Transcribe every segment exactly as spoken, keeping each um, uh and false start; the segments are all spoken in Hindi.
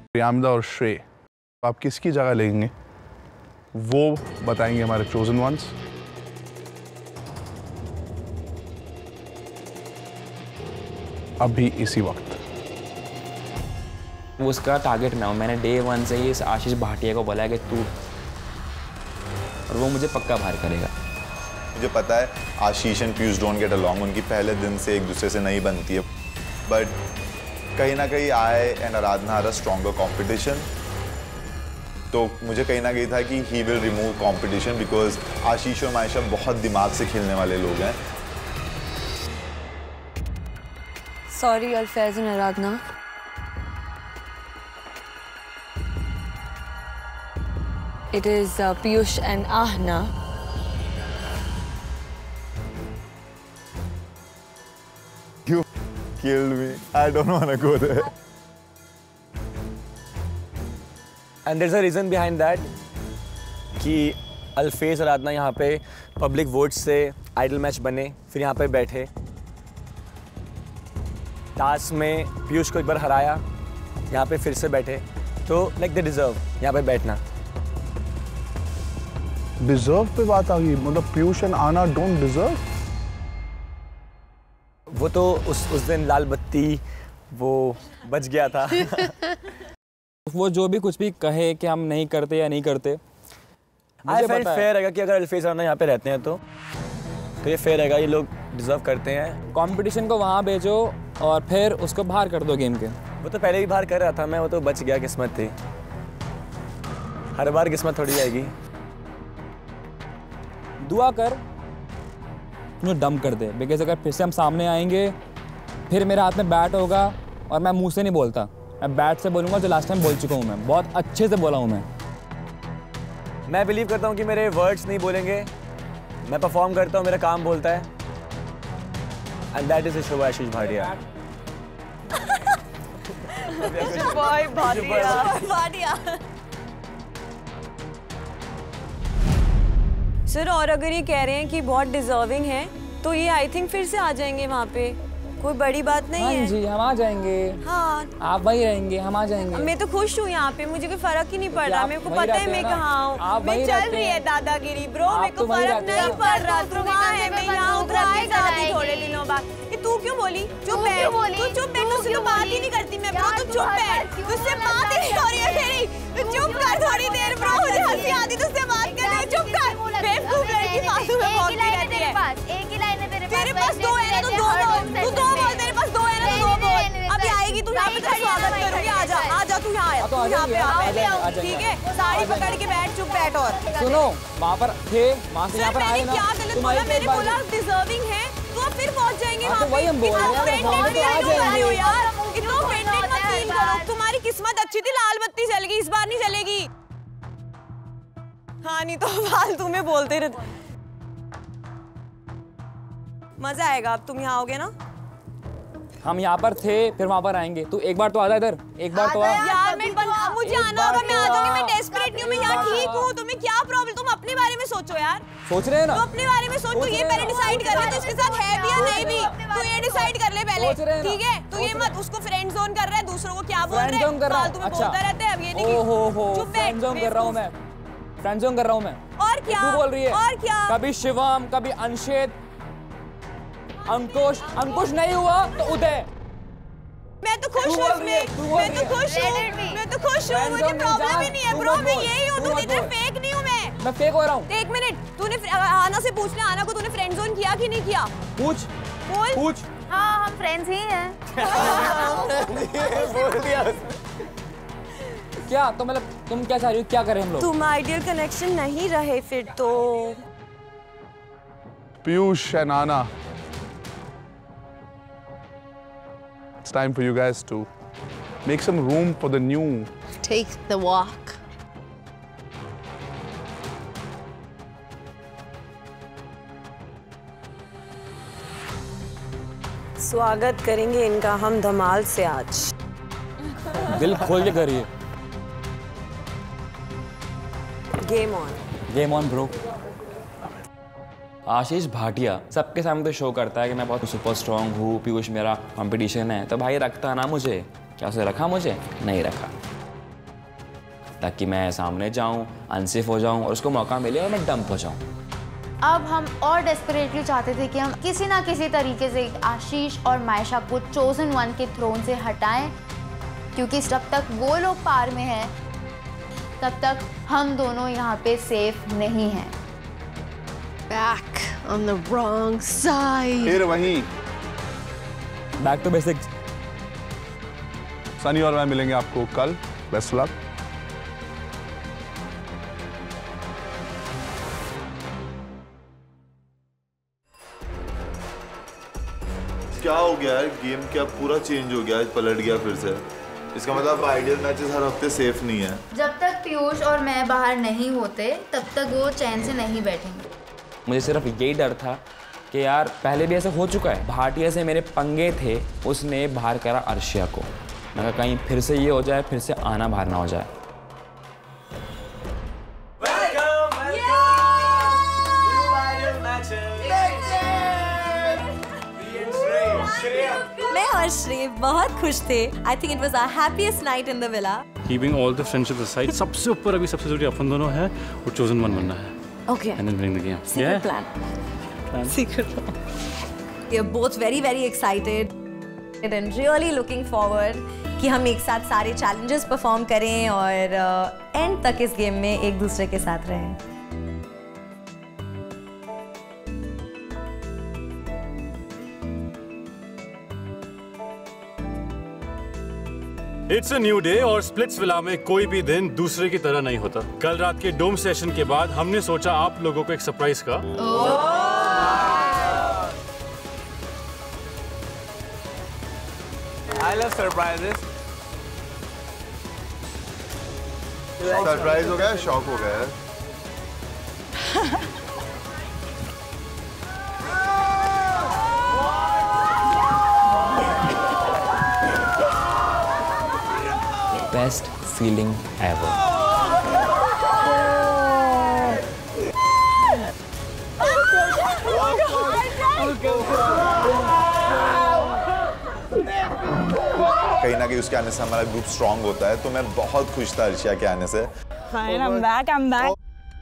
प्रियामदा और श्रेय, आप किसकी जगह लेंगे वो बताएंगे हमारे चोजन वंस। अभी इसी वक्त उसका टारगेट मैं हूँ। मैंने डे वन से ही इस आशीष भाटिया को बोला है कि तू, और वो मुझे पक्का बाहर करेगा। मुझे पता है Ashish and Piyush don't get along, उनकी पहले दिन से एक दूसरे से नहीं बनती है, बट कहीं ना कहीं I and Aradhana are a stronger competition. तो मुझे कहीं ना कहीं था कि he will remove competition because Ashish और मायशा बहुत दिमाग से खेलने वाले लोग हैं। Sorry Alfaaz and Aradhana, it is uh, Piyush and Ahna. You killed me. I don't want to go there. And there's a reason behind that कि अल्फेज और आराधना यहाँ पे पब्लिक वोट से आइडल मैच बने, फिर यहाँ पे बैठे, टास्क में पीयूष को एक बार हराया, यहाँ पे फिर से बैठे, तो लाइक दे डिजर्व यहाँ पे बैठना। डिजर्व पे बात आ गई, मतलब Piyush and Aana don't deserve. वो तो उस उस दिन लाल बत्ती वो बच गया था। वो जो भी कुछ भी कहे कि हम नहीं करते या नहीं करते, आई फेल्ट फेयर रहेगा कि अगर अल्फेज आना यहाँ पे रहते हैं तो तो ये फेयर रहेगा, ये लोग डिजर्व करते हैं। कंपटीशन को वहाँ भेजो और फिर उसको बाहर कर दो गेम के। वो तो पहले भी बाहर कर रहा था मैं, वो तो बच गया, किस्मत थी। हर बार किस्मत थोड़ी आएगी। दुआ कर मुझे डम कर दे, बिकॉज अगर फिर से हम सामने आएंगे फिर मेरे हाथ में बैट होगा और मैं मुंह से नहीं बोलता, मैं बैट से बोलूँगा जो लास्ट टाइम बोल चुका हूँ, मैं बहुत अच्छे से बोला हूँ। मैं मैं बिलीव करता हूँ कि मेरे वर्ड्स नहीं बोलेंगे, मैं परफॉर्म करता हूँ, मेरा काम बोलता है। And that is show Ashish Bhatia. Boy Bhatia Bhatia. Sir और अगर ये कह रहे हैं कि बहुत डिजर्विंग है तो ये आई थिंक फिर से आ जाएंगे वहाँ पे, कोई बड़ी बात नहीं हाँ है। जी हम आ जाएंगे। हाँ आप वही रहेंगे, हम आ जाएंगे। मैं तो खुश हूँ यहाँ पे, मुझे कोई फर्क ही नहीं पड़ रहा। मेरे को पता है मैं कहाँ हूँ, मैं चल रही है दादागिरी ब्रो, मेरे को फर्क नहीं पड़ रहा। तू वहाँ है, मैं यहाँ उतराई जाती थोड़े दिनों बाद। तू क्यों बोली? चुप बैठ, तू चुप बैठ, तुझसे तो बात ही नहीं करती मैं ब्रो, तू चुप बैठ, तुझसे बात ही नहीं हो रही है मेरी, तू चुप कर थोड़ी देर ब्रो, मुझे हंसी आती तुझसे बात करने, चुप कर। बेवकूफ लड़की फालतू में बोलती रहती है। एक ही लाइन है तेरे पास, तेरे पास दो है ना तो दो बोल, तू दो बोल, तेरे पास दो है ना तो दो बोल। अभी आएगी तू यहाँ पे, तेरा स्वागत करूंगी, आजा आजा, तू यहाँ आया, तू यहाँ पे आ, ठीक है? साड़ी पकड़ के बैठ, चुप बैठ। और सुनो वहाँ पर थे, वहाँ से यहाँ पर आए ना, क्या गलत बोला? मैंने बोला डिजर्विंग है तो अब फिर पहुँच जाएंगे वहाँ पे। वही हम बोल रहे हैं यार, इतना ऑफेंडेड मत फील करो। तुम्हारी किस्मत अच्छी थी, लाल बत्ती चल गई, इस बार नहीं चलेगी। हाँ नहीं तो फालतू में बोलते रहते। मजा आएगा अब तुम यहाँ आओगे ना। हम यहाँ पर थे फिर वहाँ पर आएंगे, तू एक बार तो आ जा इधर, एक बार तो आ। यार मैं मुझे आना होगा, मैं आ जाऊंगी, मैं डेस्परेट नहीं हूँ, मैं यहाँ ठीक हूँ। तुम्हें क्या प्रॉब्लम? तुम अपने बारे में सोचो यार। सोच रहे हैं ना, तो अपने बारे में सोच, तो ये पहले डिसाइड कर ले तो इसके साथ है भी या नहीं भी, तो ये डिसाइड कर ले पहले, ठीक है? तो ये मत उसको फ्रेंड जोन कर रहा है, दूसरों को क्या बोल रहे हैं, फालतू में बोलता रहता है। अब ये नहीं कि फ्रेंड जोन कर रहा हूँ मैं, फ्रेंड जोन कर रहा हूँ मैं। और क्या तू बोल रही है? और क्या? कभी शिवम, कभी अंशित, अंकुश, अंकुश नहीं हुआ तो उदय। मैं तो खुश हूँ इसमें, मैं तो खुश हूँ, मैं तो खुश हूँ, मुझे प्रॉब्लम ही नहीं है ब्रो, मैं यही हूँ, तुम इतना फेक नहीं हूँ मैं। मैं फेक हो रहा हूँ? एक मिनट, तूने आना से पूछ ले, आना को तूने फ्रेंड जोन किया कि नहीं किया? पूछ बोल। पूछ। हाँ हम फ्रेंड्स ही हैं। क्या तो मतलब तुम क्या चाह रही हो, क्या करें हम लोग? तुम आइडियल कनेक्शन नहीं रहे फिर तो। पीयूष एंड आना, it's time for you guys to make some room for the new. Take the walk. स्वागत करेंगे इनका हम धमाल से आज। दिल खोल के करिए। Game on, game on bro. Ashish Bhatia सबके सामने तो शो करता है कि मैं बहुत सुपर स्ट्रॉन्ग हूँ, पीयूष मेरा कंपटीशन है, तो भाई रखता ना मुझे, क्या उसे रखा? मुझे नहीं रखा। ताकि मैं सामने जाऊँ, अनसेफ हो जाऊँ और उसको मौका मिले और मैं डंप हो जाऊँ। अब हम और डेस्परेटली चाहते थे कि हम किसी ना किसी तरीके से आशीष और मायशा को चोजन वन के थ्रोन से हटाएं, क्योंकि जब तक वो लोग पार में हैं तब तक हम दोनों यहाँ पे सेफ नहीं हैं। Back on the wrong side. फिर वहीं बैक टू बेसिक्स। सनी और मैं मिलेंगे आपको कल। Best luck. क्या हो गया यार, गेम क्या पूरा चेंज हो गया, आज पलट गया फिर से। इसका मतलब आइडियल मैचेस हर हफ्ते सेफ नहीं है। जब तक पीयूष और मैं बाहर नहीं होते तब तक वो चैन से नहीं बैठेंगे। मुझे सिर्फ यही डर था कि यार पहले भी ऐसा हो चुका है, भाटिया से मेरे पंगे थे, उसने बाहर करा अर्शिया को। मैं कहा कहीं फिर से ये हो जाए, फिर से आना बाहर ना हो जाए। मैं और श्रेय बहुत खुश थे। I think it was our happiest night in the villa. Keeping all the friendships aside, सबसे ऊपर अभी सबसे जरूरी अपन दोनों है और chosen one बनना है। Okay. And then bring the game. Secret Yeah? plan. Plan. Secret plan. We are both very very excited and really looking forward कि हम एक साथ सारे challenges perform करें और uh, end तक इस गेम में एक दूसरे के साथ रहें। It's a new day और स्प्लिट्स विला में कोई भी दिन दूसरे की तरह नहीं होता। कल रात के डोम सेशन के बाद हमने सोचा आप लोगों को एक सरप्राइज का। I love surprises. सरप्राइज हो गया, शॉक हो गया। Best feeling ever. कहीं ना कहीं उसके आने से हमारा ग्रुप स्ट्रांग होता है, तो मैं बहुत खुश था अर्शिया के आने से। Fine, I'm back, I'm back.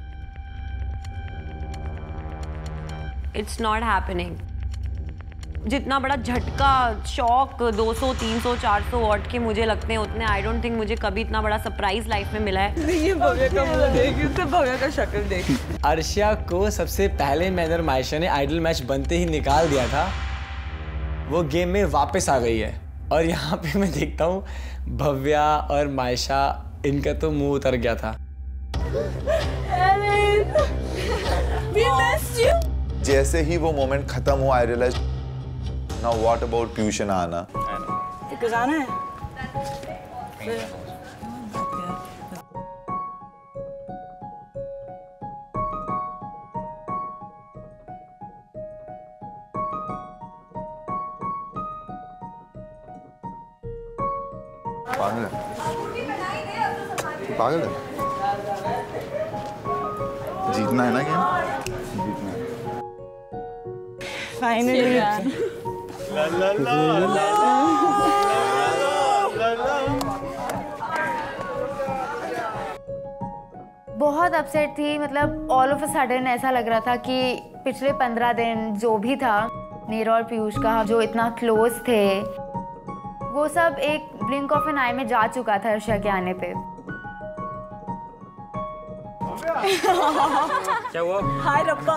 It's not happening. जितना बड़ा झटका, शॉक दो सौ, तीन सौ, चार सौ वॉट के मुझे लगते हैं उतने आई डोंट थिंक मुझे कभी इतना बड़ा सरप्राइज लाइफ में मिला है। ये भव्य का मुंह देख, उससे भव्य का शक्ल देख। अर्शिया को सबसे पहले मैंने और मायशा ने आइडल मैच बनते ही निकाल दिया था। वो गेम में वापस आ गई है और यहाँ पे मैं देखता हूँ भव्या और मायशा, इनका तो मुंह उतर गया था। जैसे ही वो मोमेंट खत्म हुआ, I realise now what about Piyush and Aana. कुछ आना है? पागल है, पागल है। जीतना है ना गेम, जीतना है। फाइनली बहुत अपसेट थी, मतलब ऑल ऑफ अ सडन ऐसा लग रहा था कि पिछले पंद्रह दिन जो भी था नीरव और पीयूष का, जो इतना क्लोज थे, वो सब एक ब्लिंक ऑफ एन आई में जा चुका था अर्शिया के आने पे। क्या हुआ? हाय रब्बा।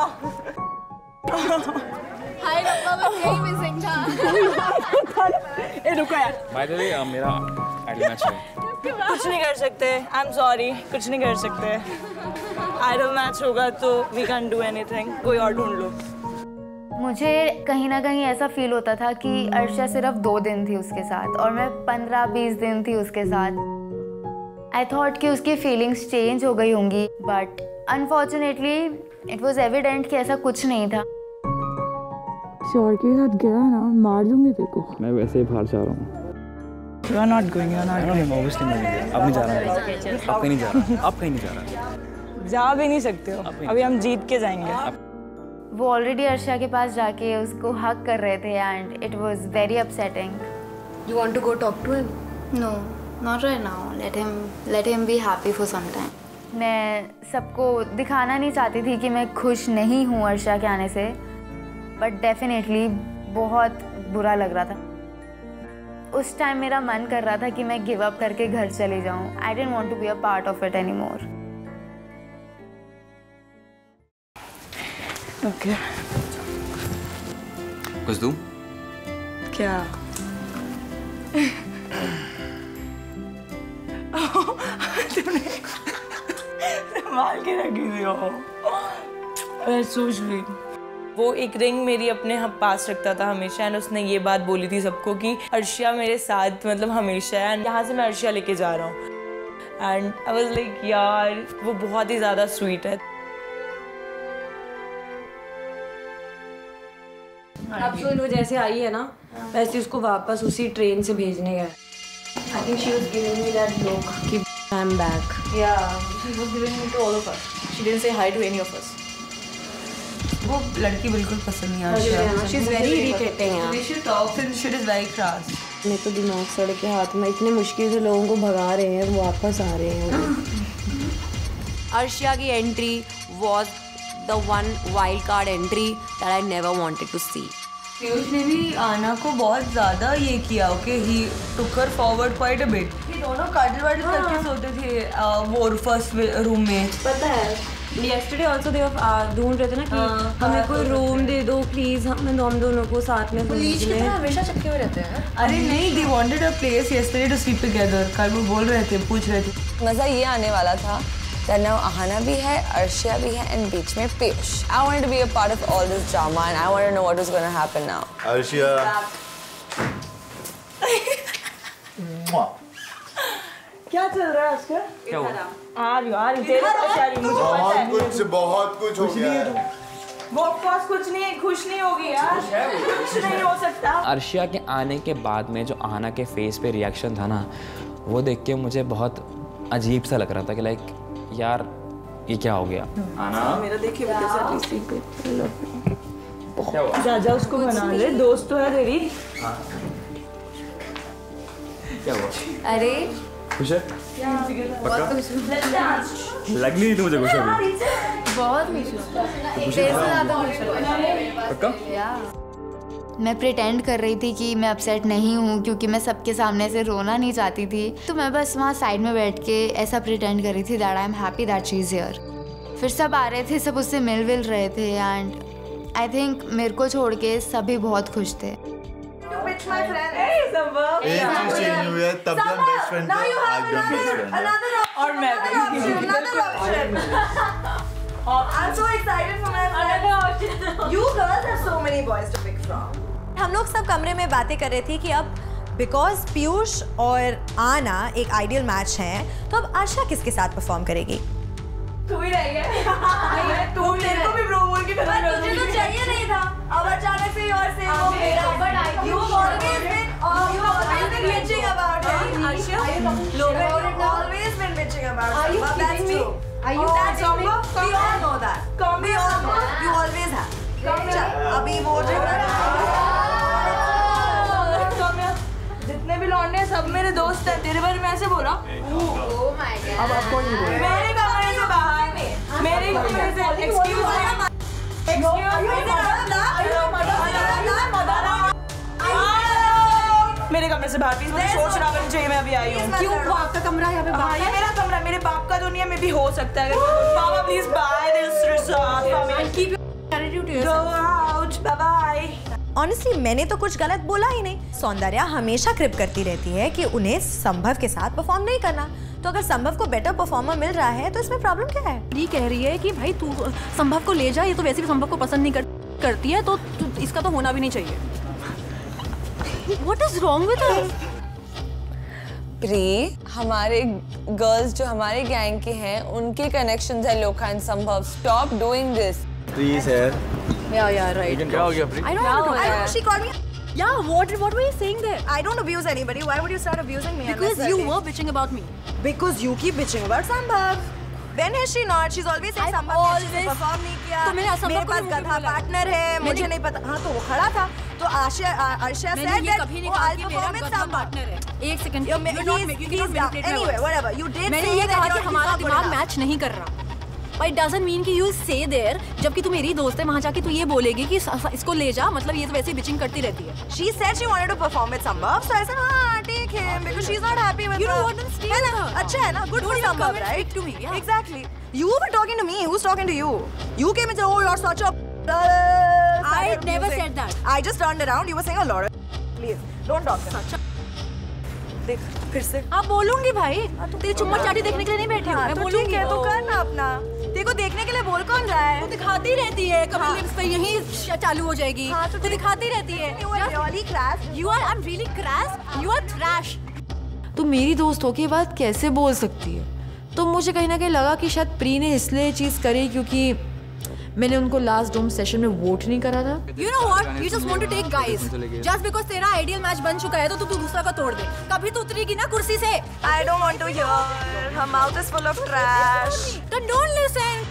हाय रब्बा, बस यही मिसिंग था। ए रुको यार। बाय द वे मेरा आइडल मैच है। कुछ नहीं कर सकते, आई एम सॉरी, कुछ नहीं कर सकते। आइडल मैच होगा तो वी कैन डू एनीथिंग, कोई और ढूंढ लो। मुझे कहीं ना कहीं ऐसा फील होता था कि अर्शिया सिर्फ दो दिन थी उसके साथ और मैं पंद्रह बीस दिन थी उसके साथ। आई थॉट कि उसकी फीलिंग्स चेंज हो गई होंगी, but unfortunately it was evident कि ऐसा कुछ नहीं था। श्योर के साथ गया ना, मार दूंगी तेरे को। मैं वैसे ही बाहर जा रहा हूँ। You are not going, you are not going. Obviously मैं नहीं जा रहा। अब नहीं जा रहा। अब कहीं नहीं जा रहा। अब कहीं नहीं जा रहा। जा भी नहीं सकते हो, अभी हम जीत के जाएंगे। वो ऑलरेडी अर्शिया के पास जाके उसको हक कर रहे थे and it was very upsetting. You want to go talk to him? No, Not right now. Let him let him be happy for some time. मैं सबको दिखाना नहीं चाहती थी कि मैं खुश नहीं हूँ अर्शा के आने से, बट डेफिनेटली बहुत बुरा लग रहा था। उस टाइम मेरा मन कर रहा था कि मैं गिव अप करके घर चली जाऊँ। I didn't want to be a part of it any more. Okay, कुछ दूँ? क्या? तुमने संभाल के रखी थी वो। So sweet. वो एक रिंग मेरी अपने पास रखता था हमेशा, एंड उसने ये बात बोली थी सबको कि अर्शिया मेरे साथ मतलब हमेशा है, एंड यहाँ से मैं अर्शिया लेके जा रहा हूँ। एंड आई वाज लाइक यार वो बहुत ही ज़्यादा स्वीट है। अब तो जैसे आई है ना वैसे उसको वापस उसी ट्रेन से भेजने गए। I think she was giving me that look कि I'm back. Yeah, she was giving me to all of us. She didn't say hi to any of us. वो लड़की बिल्कुल पसंद नहीं आती। She's very irritating यार। We should talk since she is very crass. मेरे तो दिमाग सड़ के हाथ में, इतने मुश्किल से लोगों को भगा रहे हैं, वो वापस आ रहे हैं। अर्शिया की entry was the one wild card entry that I never wanted to see. Piyush ने भी आना को बहुत ज़्यादा ये किया, okay, he took her forward quite a bit. ये दोनों काजल वाजल करके सोते थे वो फर्स्ट रूम में। पता है yesterday also they ढूंढ रहे थे ना कि हमें कोई रूम दे दो प्लीज, हमें हम दोनों को साथ में सोने के लिए। हमेशा चिपके हुए रहते हैं। अरे नहीं, they wanted a place yesterday to sleep together. कल वो बोल रहे थे, पूछ रहे थे। मज़ा ये आने वाला था now Ahana भी है, अर्शिया भी है, and बीच में Piyush. I wanted to be a part of all this drama and I wanted to know what was going to happen now. Arshia क्या चल रहा है आजकल? क्या हुआ? आ रही आ रही तेरे पास आ रही, मुझे पता है। बहुत कुछ बहुत कुछ हो गया है। वो ऑफ कोर्स कुछ नहीं है, खुश नहीं होगी यार, कुछ नहीं हो सकता। अर्शिया के आने के बाद में जो आहना के फेस पे रिएक्शन था ना, वो देख के मुझे बहुत अजीब सा लग रहा था कि लाइक यार ये क्या हो गया। आना मेरा देखिए क्या हुआ? जा जा उसको बना ले, दोस्त तो है तेरी। क्या हुआ? अरे खुश है? बहुत खुश हूँ। लग नहीं थी मुझे खुश अभी। बहुत खुश हूँ, से ज़्यादा खुश हूँ। पक्का? मैं प्रिटेंड कर रही थी कि मैं अपसेट नहीं हूँ क्योंकि मैं सबके सामने से रोना नहीं चाहती थी, तो मैं बस वहाँ साइड में बैठ के ऐसा प्रिटेंड कर रही थी that I am happy that she is here. फिर सब आ रहे थे, सब उससे मिल विल रहे थे, एंड आई थिंक मेरे को छोड़ के सभी बहुत खुश थे। एक चीज चेंज हुई है, तब जब बेस्ट फ्रेंड थे, आज भी बेस्ट फ्रेंड हैं। और मैं I'm so excited for my friends. You girls have so many boys to pick from. हम लोग सब कमरे में बातें कर रहे थे कि अब बिकॉज पीयूष और आना एक आइडियल मैच है, तो अब आशा किसके साथ परफॉर्म करेगी? तू ही रह गया। तू तेरे को भी ब्रो बोल के खत्म कर दूंगी। तुझे तो चाहिए नहीं था, अब अचानक से और से हो गया। You always been, you always been bitching about it. Arshia, Logan, you always been bitching about it. Are you That's kidding me? true. Are you That's kidding me? true. We all know that. We all know. You always have. चल, अभी वो जितने भी लौंडे सब मेरे दोस्त हैं। तेरे बारे में ऐसे बोला? Oh my God. अब आपको नहीं बोला। मेरे कमरे से बाहर, मेरे कमरे से excuse me, excuse me, मेरे कमरे से बाहर प्लीज, मुझे सोच रहा करनी चाहिए, मैं अभी आई हूँ। क्यों? वो आपका कमरा है यहाँ पे? हाँ, ये मेरा कमरा, मेरे बाप का दुनिया में भी हो सकता है। पापा please buy this resort for me. Keep your attitude to yourself. Go out, bye bye. Honestly मैंने तो कुछ गलत बोला ही नहीं। सौंदर्या हमेशा क्रिप करती रहती है कि उन्हें संभव के साथ परफॉर्म नहीं करना, तो अगर संभव को बेटर परफॉर्मर मिल रहा है तो इसमें प्रॉब्लम क्या है? ये कह रही है कि भाई तू संभव को ले जा, ये तो वैसे भी संभव को पसंद नहीं कर, करती है, तो इसका तो होना भी नहीं चाहिए। What is wrong with her? प्री, हमारे गर्ल्स जो हमारे गैंग के हैं उनके कनेक्शंस है Loka and Sambhav. Stop doing this please यार। Yeah, yeah, right. क्या हो गया प्री? I don't know. I don't know. She called me. Yeah, what what were you saying there? I don't abuse anybody. Why would you start abusing me? Because you were bitching about me. Because you keep bitching about Sambhav. When has she not? She's always saying someone perform नहीं किया. तो मैंने असंभव मेरे पास गधा पार्टनर है, मुझे नहीं पता. हाँ तो वो खड़ा था. तो आशा आशा said that कभी नहीं वो कहा I'll कि perform मेरा with गधा someone. पार्टनर है. एक second. You're ma- he's- he's down. Anyway, whatever. You did मैंने say ये that कहा you're कि हमारा not good दिमाग enough. मैच नहीं कर रहा. But it doesn't mean कि you say there जबकि तू मेरी दोस्त है वहाँ जाके तू ये बोलेगी कि इसको ले जा मतलब ये तो वैसे ही बिचिंग करती रहती है. She said she wanted to perform with Sambhav, so I said हाँ take him because she's not happy with. You her. don't want to stay है with ना? her. अच्छा है ना? Good for Don't even Sambhav, come and right? speak to me, yeah. Exactly. You were talking to me. Who's talking to you? You came and said, oh, you're such a. I never said that. I just turned around. You were saying a lot. Of... Please don't talk. Such a. देख फिर से. हाँ बोलूँगी भाई. तेरी चुम्मा चाटी देखने के लिए नहीं बैठी हूँ. मैं बोलूँगी. है तो कर ना अपना. देखो देखने के लिए बोल कौन रहा है? तू दिखाती रहती है. कभी लिप्स पे यही चालू हो जाएगी. हाँ तो तू दिखाती रहती है. You are really crass. You are I'm really crass. You are trash. तो मेरी दोस्त होके बात कैसे बोल सकती है? तो मुझे कहीं ना कहीं लगा कि शायद प्री ने इसलिए ये चीज़ करी क्योंकि मैंने उनको लास्ट डोम सेशन में वोट नहीं करा था. You know what? You just want to take guys. Just because तेरा आइडियल मैच बन चुका है तो तू तू दूसरा का तोड़ दे. कभी तो उतरेगी ना कुर्सी से. I don't want to hear. Her mouth is full of trash. Then don't listen.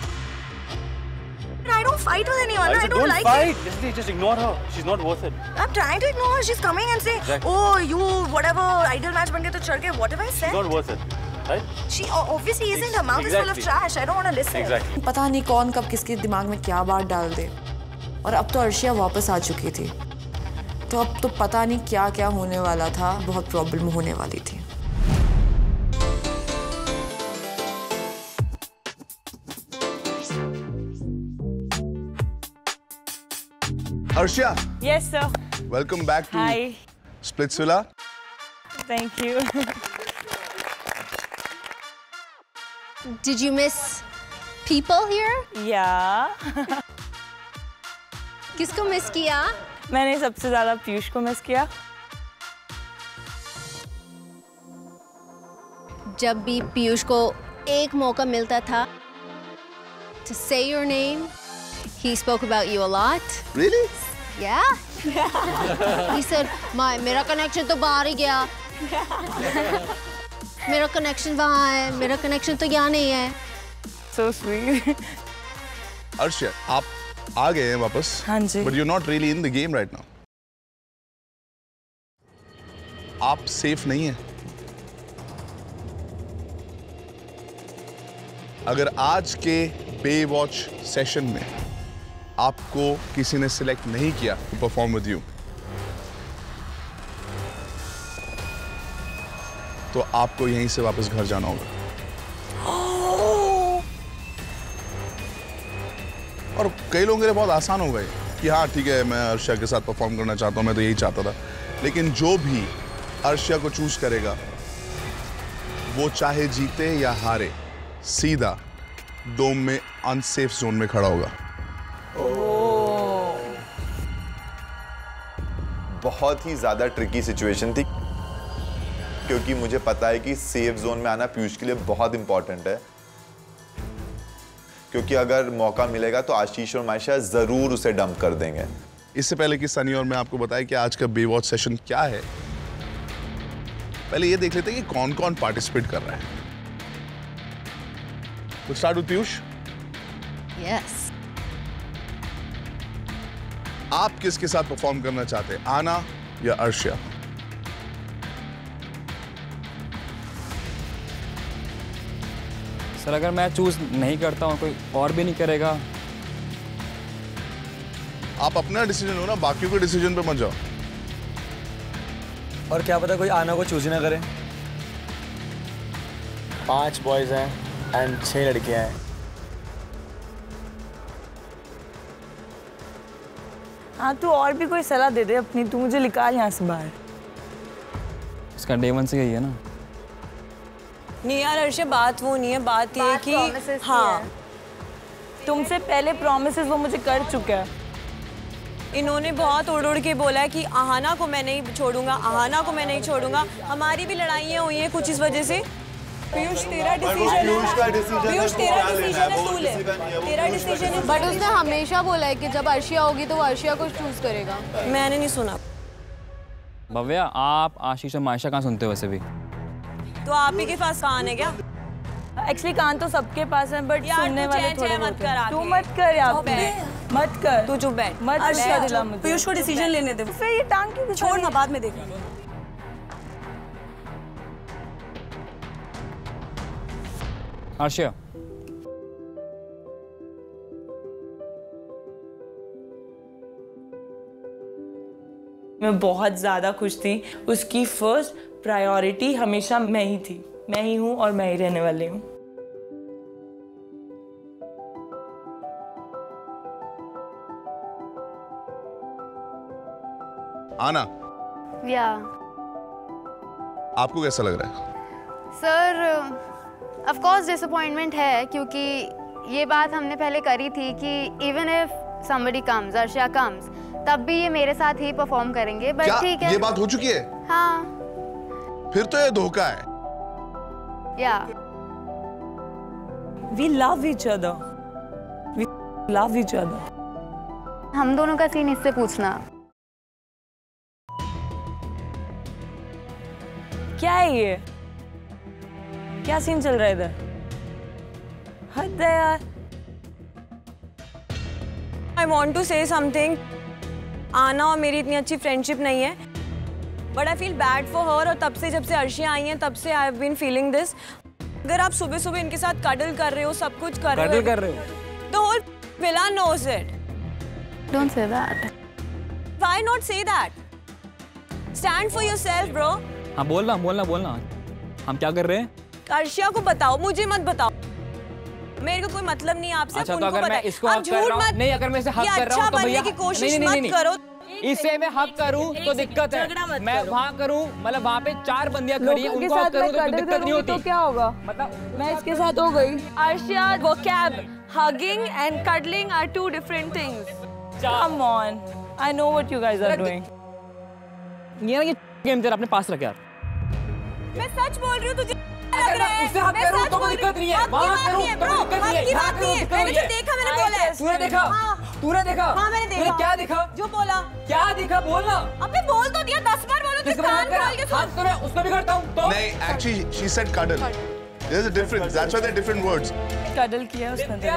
I don't fight with anyone. I, I don't, don't like fight. it. Just, just ignore her. She's not worth it. I'm trying to ignore her. She's coming and saying, Exactly. oh, you whatever ideal match बन गया तो चढ़ के. What have I said? Not worth it. Right? She obviously isn't. Her mouth is full of Exactly. trash. I don't want to listen. Exactly. पता नहीं कौन कब किसके दिमाग में क्या बात डाल दे. और अब तो अर्शिया वापस आ चुकी थी. तो अब तो पता नहीं क्या क्या होने वाला था. बहुत प्रॉब्लम होने वाली थी. Arshia, Yes, sir. welcome back to Hi. Splitsvilla. Thank you. Did you miss people here? Yeah. किसको मिस किया? मैंने सबसे ज्यादा पीयूष को मिस किया. जब भी पीयूष को एक मौका मिलता था to say your name, he spoke about you a lot. Really? Yeah. He said, "My मेरा connection तो बाहर ही गया. मेरा connection वहाँ है. मेरा connection तो यहाँ नहीं है." So sweet. Arshia, आप आ गए हैं वापस. हाँ जी. But you're not really in the game right now. आप सेफ नहीं हैं. अगर आज के बे वॉच सेशन में आपको किसी ने सिलेक्ट नहीं किया टू परफॉर्म विद यू तो आपको यहीं से वापस घर जाना होगा. और कई लोगों के लिए बहुत आसान होगा ये कि हाँ ठीक है मैं अर्शिया के साथ परफॉर्म करना चाहता हूँ, मैं तो यही चाहता था. लेकिन जो भी अर्शिया को चूज करेगा वो चाहे जीते या हारे सीधा डोम में अनसेफ जोन में खड़ा होगा. बहुत ही ज़्यादा ट्रिकी सिचुएशन थी क्योंकि मुझे पता है कि सेफ जोन में आना पीयूष के लिए बहुत इंपॉर्टेंट है क्योंकि अगर मौका मिलेगा तो आशीष और मायशा ज़रूर उसे डंप कर देंगे. इससे पहले कि सनी और मैं आपको बताएं कि आज का बे वॉच सेशन क्या है, पहले ये देख लेते हैं कि कौन कौन पार्टिसिपेट कर रहा है. तो स्टार्ट विद पीयूष. Yes. आप किसके साथ परफॉर्म करना चाहते हैं, आना या अर्शिया? सर अगर मैं चूज नहीं करता हूँ कोई और भी नहीं करेगा. आप अपना डिसीजन लो ना, बाकियों के डिसीजन पे मत जाओ. और क्या पता कोई आना को चूज ही ना करे. पांच बॉयज हैं एंड छह लड़कियां हैं. हाँ तू और भी कोई सलाह दे दे अपनी. तू मुझे निकाल यहाँ से बाहर. इसका डे वन से यही है ना. नहीं यार अर्षा बात वो नहीं है. बात ये कि हाँ तुमसे पहले प्रॉमिसेस वो मुझे कर चुका है. इन्होंने बहुत उड़ उड़ के बोला है कि आहाना को मैं नहीं छोड़ूंगा, आहाना को मैं नहीं छोड़ूंगा. हमारी भी लड़ाइयाँ हुई हैं कुछ इस वजह से. पीयूष तेरा डिसीजन है. पीयूष तेरा डिसीजन है, तू ले. तेरा डिसीजन है. बट उसने हमेशा बोला है कि जब अर्शिया होगी तो वो अर्शिया को चूज करेगा. मैंने नहीं सुना. भव्या आप आशीष और मायशा कहाँ सुनते हो वैसे भी? तो आप ही के पास कहाँ है क्या? एक्चुअली कान तो सबके पास है बट सुनने वाले थोड़े मत कर तू मत कर यहाँ पे मत कर तू चुप बैठ मत अर्शिया दिला मुझे पीयूष को डिसीजन लेने दे फिर ये टांग क्यों छोड़ ना बाद में देख अर्शिया मैं बहुत ज़्यादा खुश थी। उसकी फर्स्ट प्रायोरिटी हमेशा मैं ही थी, मैं ही हूँ और मैं ही रहने वाली हूँ। आना या आपको कैसा लग रहा है? सर ऑफ कोर्स डिसअपॉइंटमेंट है क्योंकि ये बात हमने पहले करी थी कि even if somebody comes, Arshia comes, तब भी ये मेरे साथ ही परफॉर्म करेंगे। बट ठीक है, ये बात हो चुकी है? हाँ। फिर तो ये धोखा है। या we love each other, we love each other. हम दोनों का सीन इससे पूछना। क्या है ये? क्या सीन चल रहा है इधर? हद है यार। I want to say something. आना और मेरी इतनी अच्छी फ्रेंडशिप नहीं है, but I feel bad for her. और तब से जब से अर्शिया आई हैं तब से I have been feeling this. अगर आप सुबह सुबह इनके साथ कडल कर रहे हो, सब कुछ कर रहे हो, कडल कर रहे हो, the whole villa knows it. Don't say that. Why not say that? Stand for yourself, bro. हाँ बोलना बोलना बोलना। हम क्या कर रहे हैं? अर्शिया को बताओ, मुझे मत बताओ। मेरे को कोई मतलब नहीं आपसे। अच्छा, तो अगर मैं इसको हक कर रहा हूँ, नहीं अगर मैं इसे हक कर रहा हूँ तो भैया की कोशिश नहीं, नहीं, नहीं, मत करो। इसे मैं हक करूँ तो दिक्कत है। मैं वहाँ करूँ, मतलब वहाँ पे चार बंदियाँ खड़ी हैं, उनको हक करूँ तो दिक्कत नहीं होती। तो क्या होगा? मतलब मैं इसके साथ हो गई। Arshia, vocab, hugging and cuddling are two different things. Come on, I know what you guys are doing. ये ना ये गेम तेरा अपने पास रख यार। मैं सच बोल रही हूँ, तुझे लग रहा है? उससे हक करूँ तो कोई दिक्कत नहीं है। वहाँ करूँ तो दिक्कत नहीं है। यहाँ करूँ दिक्कत नहीं है। मैंने देखा, मैंने बोला है। तूने देखा? तूने देखा? हाँ मैंने देखा। तूने क्या देखा? जो बोला। क्या देखा? बोलना। अबे बोल तो दिया, दस बार बोलो तो कान खोल के सुन। हाँ तो मैं उसको भी करता हूँ तो। नहीं, actually she said cuddle. There's a difference. That's why they're different words. Cuddle किया उसने तेरे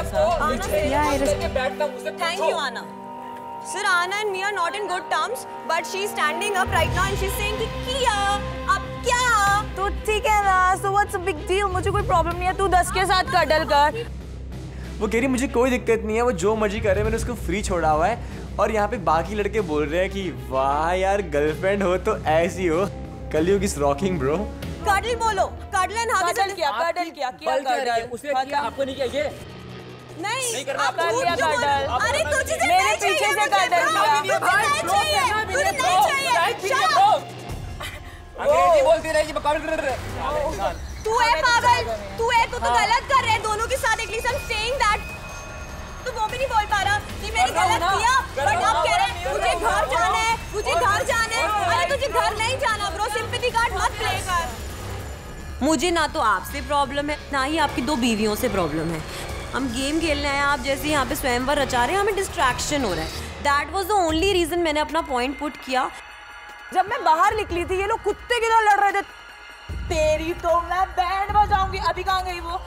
साथ। Thank you, Anna. Sir, Anna and me are not in good terms, but she's standing up right now and she's saying कि किया, अब क्या? तो ठीक है ना, so what's a big deal? मुझे कोई प्रॉब्लम नहीं है, तू दस के साथ कडल कर। वो कह रही मुझे कोई दिक्कत नहीं है, वो जो मर्जी करे, मैंने उसको फ्री छोड़ा हुआ है। और यहाँ पे बाकी लड़के बोल रहे हैं कि वाह यार गर्लफ्रेंड हो तो ऐसी हो। कलयुग इज रॉकिंग ब्रो। कडल बोलो, कडल एंड हग। कडल किया, कडल किया, किया कडल। उसने किया, आपको नहीं किया ये? नहीं, नहीं करना, आप कर लिया कडल। अरे तुझे मेरे पीछे से कडल किया। नहीं चाहिए, तुझे नहीं चाहिए। अंग्रेजी बोलती रहेगी, बकवास कर रहे। तू है पागल, तू है, तू तो गलत कर रहे हैं दोनों के साथ। At least I am saying that. तू वो भी नहीं बोल पा रहा कि मैंने गलत किया, बट अब कह रहे हैं मुझे घर जाना है, मुझे घर जाना है। अरे तुझे घर नहीं जाना ब्रो, सिंपैथी कार्ड मत प्ले कर। मुझे ना तो आपसे प्रॉब्लम है, ना ही आपकी दो बीवियों से प्रॉब्लम है। हम गेम खेलने आए, आप जैसे यहाँ पे स्वयंवर रचा रहे हैं, हमें डिस्ट्रैक्शन हो रहा है। That was the only reason मैंने अपना पॉइंट पुट किया। जब मैं बाहर निकली थी, ये लोग कुत्ते की तरह लड़ रहे थे। तेरी तो मैं बैंड बजाऊंगी। अभी कहाँ गई वो?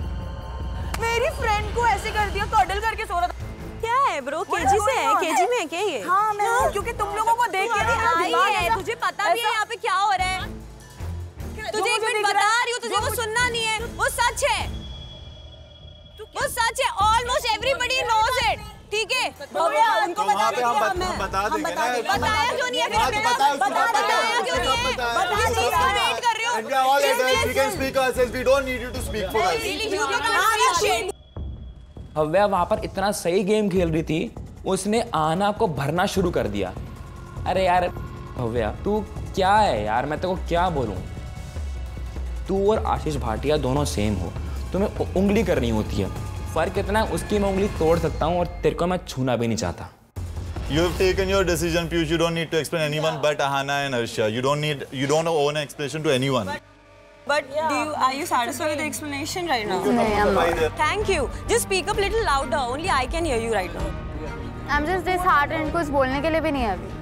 मेरी फ्रेंड को ऐसे कर दिया, कडल करके सो रहा था। क्या है ब्रो? केजी से है? केजी में है क्या ये? हाँ मैं हूँ, क्योंकि तुम लोगों को देख के आई है, तुझे पता भी है यहाँ पे क्या हो रहा है। तुझे एक मिनट बता रही हूँ, तुझे वो सुनना नहीं है। वो सच है, वो सच है। ऑलमोस्ट एवरीबडी नोज इट, ठीक है? उनको बता देंगे, हम बता देंगे ना। बताया क्यों नहीं है? बताया क्यों नहीं है? बता दी, वेट कर रहे हो। And we are all adults, we can speak ourselves, we don't need you to speak for us. Bhavya वहाँ पर इतना सही गेम खेल रही थी, उसने आना को भरना शुरू कर दिया। अरे यार भव्या तू क्या है यार, मैं तेरे को क्या बोलूँ। तू और आशीष भाटिया दोनों सेम हो, तुम्हें उंगली करनी होती है। फर्क इतना है, उसकी मैं उंगली तोड़ सकता हूँ और तेरे को मैं छूना भी नहीं चाहता। You have taken your decision, Piyush. You don't need to explain anyone but Ahana and Arshia. You don't need, you don't owe an explanation to anyone. But, but yeah. do you, are you satisfied with the explanation right now? No, I'm not. Thank you. Just speak up a little louder. Only I can hear you right now. I'm just disheartened, कुछ बोलने के लिए भी नहीं है अभी।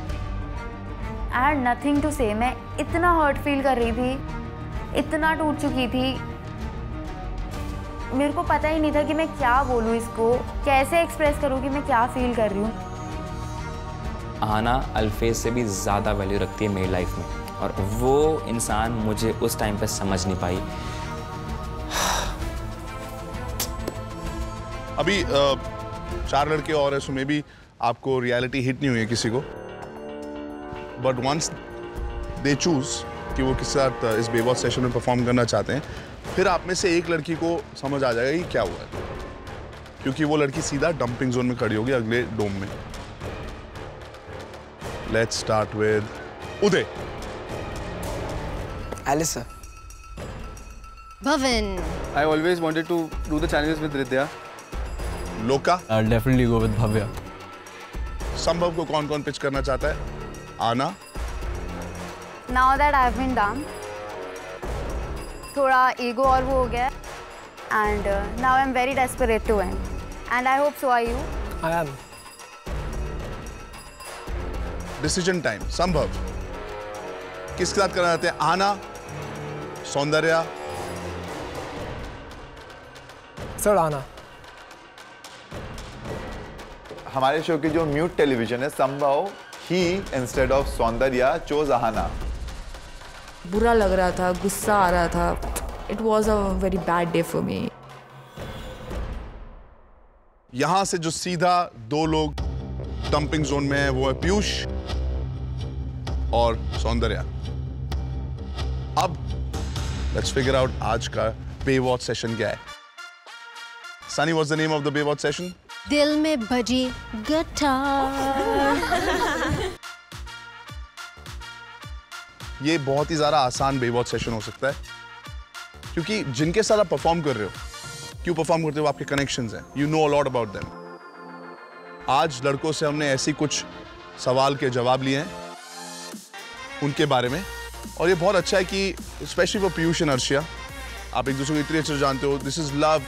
I had nothing to say. मैं इतना hurt feel कर रही थी, इतना टूट चुकी थी। मेरे को पता ही नहीं था कि मैं क्या बोलूँ इसको, कैसे एक्सप्रेस करूँ कि मैं क्या फील कर रही हूँ। आना अल्फेज से भी ज़्यादा वैल्यू रखती है मेरी लाइफ में, और वो इंसान मुझे उस टाइम पे समझ नहीं पाई। अभी चार लड़के और हैं, उसमें भी आपको रियलिटी हिट नहीं हुई है किसी को, बट वंस दे चूज कि वो किस साथ इस बेवॉच सेशन में परफॉर्म करना चाहते हैं, फिर आप में से एक लड़की को समझ आ जाएगा कि क्या हुआ है, क्योंकि वो लड़की सीधा डंपिंग जोन में खड़ी होगी अगले डोम में। Let's start with Uday. Alice sir. Bhavin. I always wanted to do the challenges with Ridya. लोका। I'll definitely go with Bhavya. संभव को कौन कौन पिच करना चाहता है? आना। Now that I've been done, थोड़ा ego और वो हो गया, and uh, now I'm very desperate to win, and I hope so are you. I am. Decision time. Sambhav किसके साथ करना चाहते हैं? आना, सौंदर्या। सर आना। हमारे शो की जो म्यूट टेलीविजन है, संभव ही instead of Soundarya chose Aahana. बुरा लग रहा था, गुस्सा आ रहा था। It was a very bad day for me. यहां से जो सीधा दो लोग डंपिंग जोन में है वो है पीयूष और सौंदर्या। अब लेट्स फिगर आउट आज का बेवॉच सेशन क्या है। Sunny, what's the name of the Baywatch session? दिल में बजी गिटार। ये बहुत ही ज्यादा आसान बेवॉच सेशन हो सकता है, क्योंकि जिनके साथ आप परफॉर्म कर रहे हो, क्यों परफॉर्म करते हो? आपके कनेक्शंस हैं, you know a lot about them. आज लड़कों से हमने ऐसी कुछ सवाल के जवाब लिए हैं उनके बारे में, और ये बहुत अच्छा है कि specially for Piyush and Arshia, आप एक दूसरे को इतने अच्छे से जानते हो। This is love,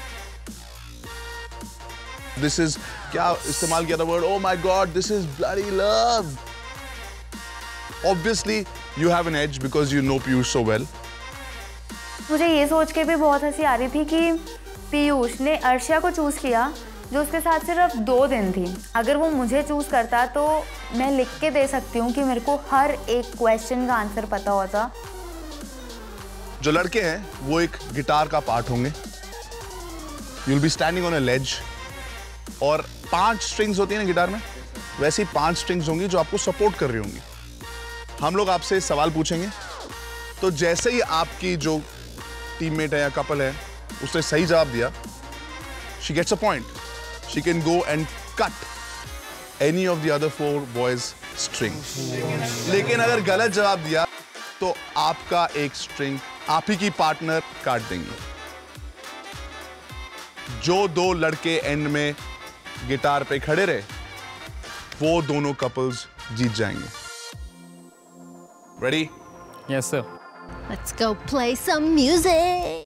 this is क्या इस्तेमाल किया था word? Oh my God, this is bloody love. Obviously you have an edge because you know Piyush so well. मुझे ये सोच के भी बहुत हंसी आ रही थी कि पीयूष ने अर्शिया को चूज किया जो उसके साथ सिर्फ दो दिन थी। अगर वो मुझे चूज करता तो मैं लिख के दे सकती हूँ कि मेरे को हर एक क्वेश्चन का आंसर पता होता। जो लड़के हैं वो एक गिटार का पार्ट होंगे, you will be standing on a ledge, और पांच स्ट्रिंग्स होती है ना गिटार में, वैसी पांच स्ट्रिंग्स होंगी जो आपको सपोर्ट कर रही होंगी। हम लोग आपसे सवाल पूछेंगे, तो जैसे ही आपकी जो टीममेट है या कपल है उसने सही जवाब दिया, she gets a point, she can go and cut any of the other four boys string. लेकिन अगर गलत जवाब दिया तो आपका एक स्ट्रिंग आप ही की पार्टनर काट देंगे। जो दो लड़के एंड में गिटार पे खड़े रहे वो दोनों कपल्स जीत जाएंगे। Ready? Yes sir. Let's go play some music.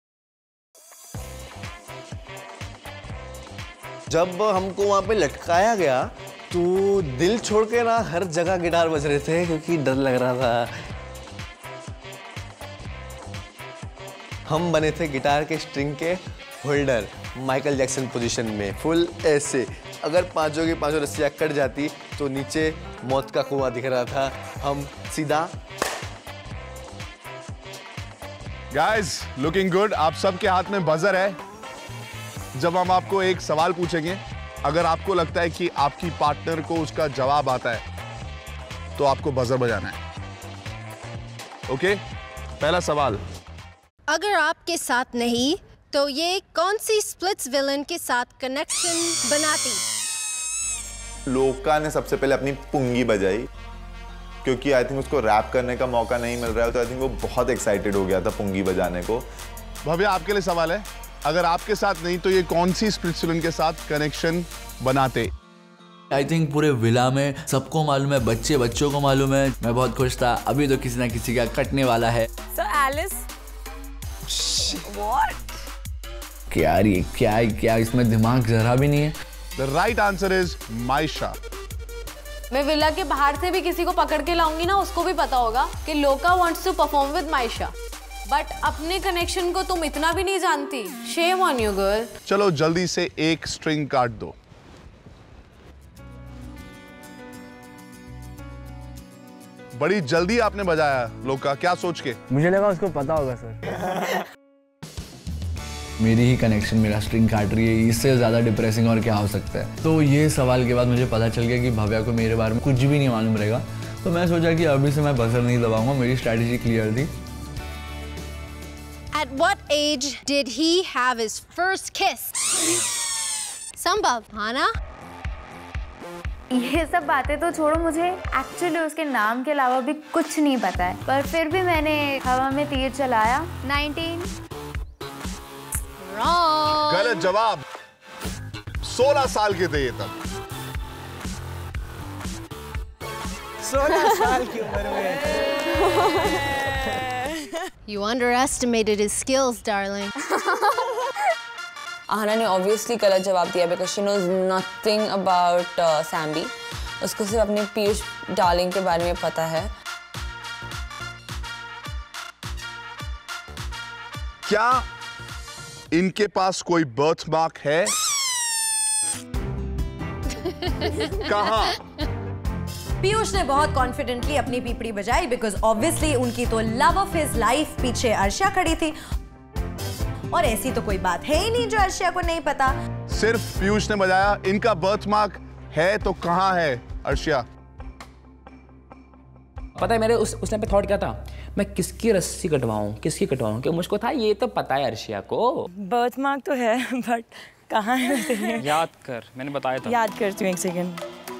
जब हमको वहाँ पे लटकाया गया तो दिल छोड़ के ना हर जगह गिटार बज रहे थे, क्योंकि डर लग रहा था। हम बने थे गिटार के स्ट्रिंग के होल्डर, माइकल जैक्सन पोजीशन में, फुल ऐसे। अगर पांचों की पांचों रस्सियाँ कट जाती तो नीचे मौत का कुआं दिख रहा था। हम सीधा गाइस लुकिंग गुड। आप सबके हाथ में बजर है। जब हम आपको एक सवाल पूछेंगे, अगर आपको लगता है कि आपकी पार्टनर को उसका जवाब आता है तो आपको बजर बजाना है। ओके, पहला सवाल। अगर आपके साथ नहीं तो ये कौन सी स्प्लिट्स विलन के साथ कनेक्शन बनाती? लोका ने सबसे पहले अपनी पुंगी बजाई, क्योंकि आई थिंक उसको रैप करने का मौका नहीं मिल रहा है, तो आई थिंक वो बहुत एक्साइटेड हो गया था पुंगी बजाने को। भव्या, आपके लिए सवाल है, अगर आपके साथ नहीं तो ये कौन सी स्प्लिट्स विलन के साथ कनेक्शन बनाते? आई थिंक पूरे विला में सबको मालूम है, बच्चे बच्चों को मालूम है। मैं बहुत खुश था, अभी तो किसी ना किसी का कटने वाला है। So Alice, what? क्या ये क्या क्या इसमें दिमाग जरा भी नहीं है। The right answer is Maysha. मैं विला के बाहर से भी किसी को पकड़ के लाऊंगी ना, उसको भी पता होगा कि Loka wants to perform with Maisha. But अपने कनेक्शन को तुम इतना भी नहीं जानती। Shame on you girl. चलो जल्दी से एक स्ट्रिंग काट दो। बड़ी जल्दी आपने बजाया लोका, क्या सोच के? मुझे लगा उसको पता होगा सर। मेरी ही कनेक्शन मेरा स्ट्रिंग काट रही है, इससे ज़्यादा डिप्रेसिंग और क्या हो सकता है। तो ये सवाल के बाद मुझे पता चल गया कि भव्या को मेरे बारे में कुछ भी नहीं मालूम रहेगा। तो मैं सोचा कि अभी से मैं बजर नहीं दबाऊंगा, मेरी स्ट्रैटेजी क्लियर थी। At what age did he have his first kiss? संभव, हाँ? ये सब बातें तो छोड़ो, मुझे एक्चुअली उसके नाम के अलावा भी कुछ नहीं पता है, पर फिर भी मैंने हवा में तीर चलाया। नाइनटीन। Wrong. गलत जवाब। सोलह साल के थे ये तब। सोलह साल की उम्र में। You underestimated his skills, darling. Ahana ने ऑब्वियसली गलत जवाब दिया because she knows nothing about Sambi. उसको सिर्फ अपने पीयूष डार्लिंग के बारे में पता है। क्या इनके पास कोई बर्थ मार्क है? कहाँ? पीयूष ने बहुत कॉन्फिडेंटली अपनी पीपड़ी बजाई बिकॉज ऑब्वियसली उनकी तो लव ऑफ हिज लाइफ पीछे अर्शिया खड़ी थी, और ऐसी तो कोई बात है ही नहीं जो अर्शिया को नहीं पता। सिर्फ पीयूष ने बजाया, इनका बर्थ मार्क है तो कहाँ है अर्शिया? पता है मेरे उस उस टाइम पे थॉट क्या था, मैं किसकी रस्सी कटवाऊं किसकी कटवाऊं, कि मुझको था ये तो पता है अर्शिया को। बर्थ मार्क तो है बट कहाँ है? याद कर, मैंने बताया था। याद करती हूँ एक सेकंड।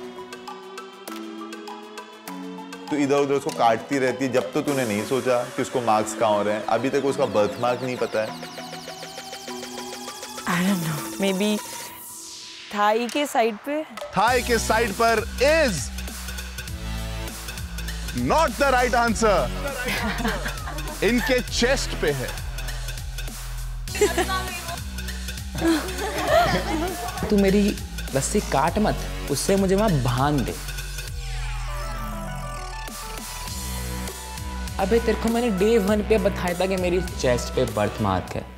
तो इधर उधर उसको काटती रहती है जब तो तूने नहीं सोचा कि उसको मार्क्स कहाँ हो रहे हैं। अभी तक उसका बर्थ मार्क नहीं पता है। I don't know, maybe thigh के साइड पे। थाई के साइड पर is not the right answer. इनके चेस्ट पे है। तू मेरी रस्सी काट मत, उससे मुझे वहां बांध दे। अबे तेरे को मैंने डे वन पे बताया था कि मेरी चेस्ट पे बर्थ मार्क है।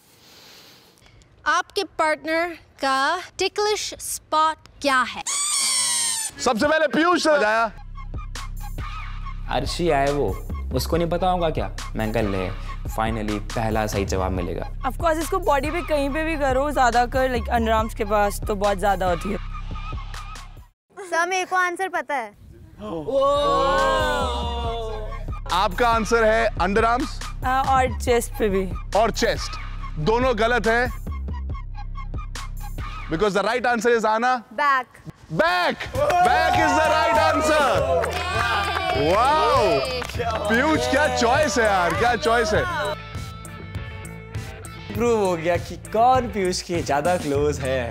आपके पार्टनर का टिकलिश स्पॉट क्या है? सबसे पहले पीयूष से बजाया। अर्शी आए वो, उसको नहीं पता होगा क्या? मैं कल ले फाइनली पहला सही जवाब मिलेगा। ऑफ कोर्स इसको बॉडी पे कहीं पे भी करो, ज्यादा कर लाइक अंडरआर्म्स के पास तो बहुत ज्यादा होती है। सर मेरे को आंसर पता है। आपका आंसर है अंडरआर्म्स और चेस्ट पे भी। और चेस्ट दोनों गलत है because the right answer is Aana back. Back back is the right answer. Wow Piyush, क्या चॉइस है यार, क्या चॉइस है। प्रूव हो गया कि कौन पीयूष के ज्यादा क्लोज है।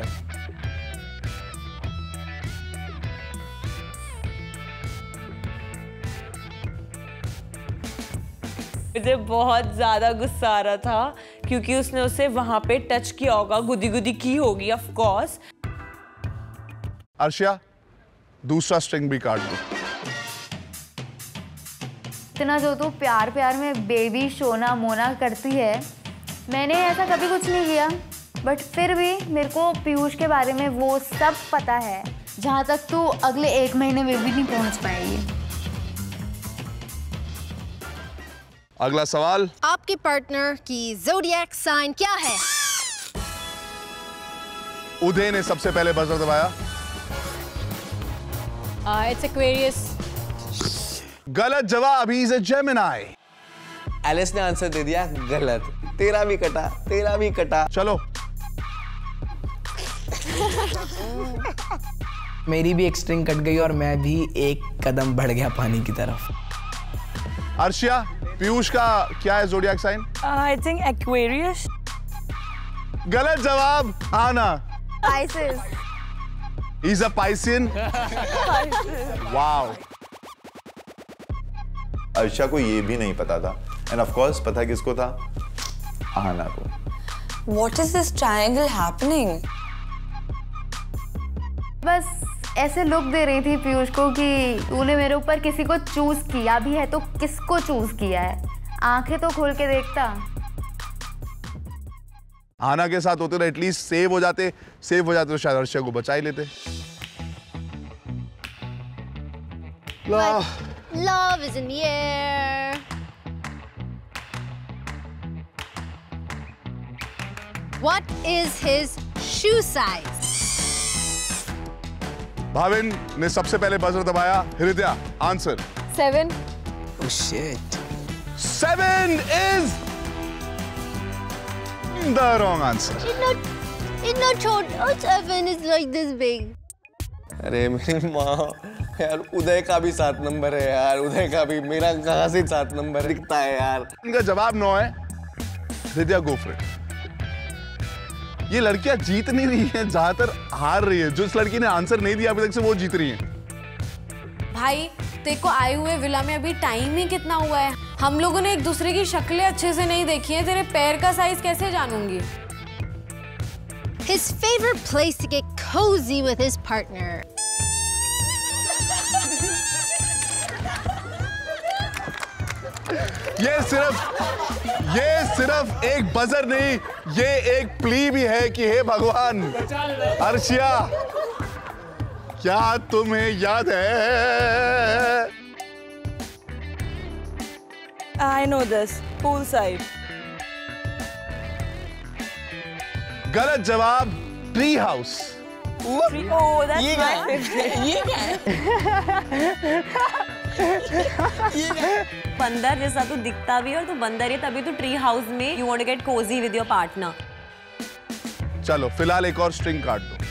मुझे बहुत ज्यादा गुस्सा आ रहा था क्योंकि उसने उसे वहां पे टच किया होगा, गुदी गुदी की होगी ऑफ कोर्स। अर्शिया दूसरा स्ट्रिंग भी काट दो। इतना जो तू प्यार प्यार में बेबी सोना मोना करती है, मैंने ऐसा कभी कुछ नहीं किया, बट फिर भी मेरे को पीयूष के बारे में वो सब पता है जहाँ तक तू अगले एक महीने में भी नहीं पहुँच पाएगी। अगला सवाल, आपके पार्टनर की ज़ोडिएक साइन क्या है? उदय ने सबसे पहले बजर दबाया। It's Aquarius. गलत जवाब, he is a Gemini. Alice ने आंसर दे दिया गलत। तेरा भी कटा, तेरा भी कटा। चलो मेरी भी एक स्ट्रिंग कट गई और मैं भी एक कदम बढ़ गया पानी की तरफ। अर्शिया, पीयूष का क्या है zodiac sign? I think Aquarius. गलत जवाब, Aana Pisces. He is a Piscean. Wow. Arshia को ये भी नहीं पता था, एंड ऑफ कोर्स पता किसको था? आहना को। What is this triangle happening? बस ऐसे लुक दे रही थी पीयूष को कि तूने मेरे ऊपर किसी को चूज किया भी है तो किसको चूज किया है। आंखें तो खोल के देखता। आना के साथ होते तो एटलीस्ट सेव हो जाते, सेव हो जाते तो शायद अर्शिया को बचा ही लेते। Love is in the air. What is his shoe size? Bhavin ने सबसे पहले बजर दबाया। Hridaya, answer. Seven. Oh shit. Seven is the wrong answer. It's not, it's not short. Oh, seven is like this big. अरे मेरी माँ, यार उदय का भी सात नंबर है यार, उदय का भी, मेरा कहाँ से सात नंबर दिखता है यार। इनका जवाब नौ है। Hridaya, go for it. ये लड़कियां जीत नहीं रही हैं, ज्यादातर हार रही है। जो इस लड़की ने आंसर नहीं दिया अभी तक से वो जीत रही है। भाई तेरे को आए हुए विला में अभी टाइम ही कितना हुआ है। हम लोगों ने एक दूसरे की शक्लें अच्छे से नहीं देखी हैं। तेरे पैर का साइज कैसे जानूंगी? His favorite place to get cozy with his partner. ये सिर्फ ये सिर्फ एक बजर नहीं, ये एक प्ली भी है कि हे भगवान, अर्शिया क्या तुम्हें याद है? I know this. Poolside. गलत जवाब, ट्री हाउस। Oh, that's ये my क्या है? favorite. ये क्या है? बंदर जैसा तू दिखता भी और तू बंदर है, तभी तू ट्री हाउस में you want to get cosy with your partner. चलो फिलहाल एक और स्ट्रिंग काट दो।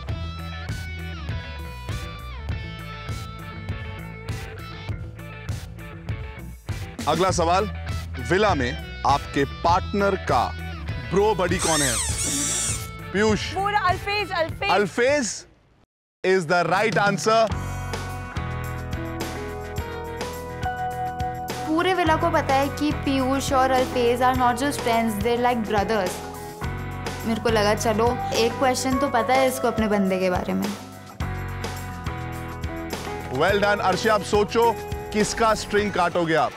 अगला सवाल, विला में आपके पार्टनर का ब्रो बडी कौन है? पीयूष। पूरा Alfez, Alfez. Alfez is the right answer. पूरे विला को पता है कि पीयूष और Alfez are not just friends, they are like brothers. मेरे को लगा चलो एक क्वेश्चन तो पता है इसको अपने बंदे के बारे में। Well done. अर्शिया, आप सोचो किसका स्ट्रिंग काटोगे आप?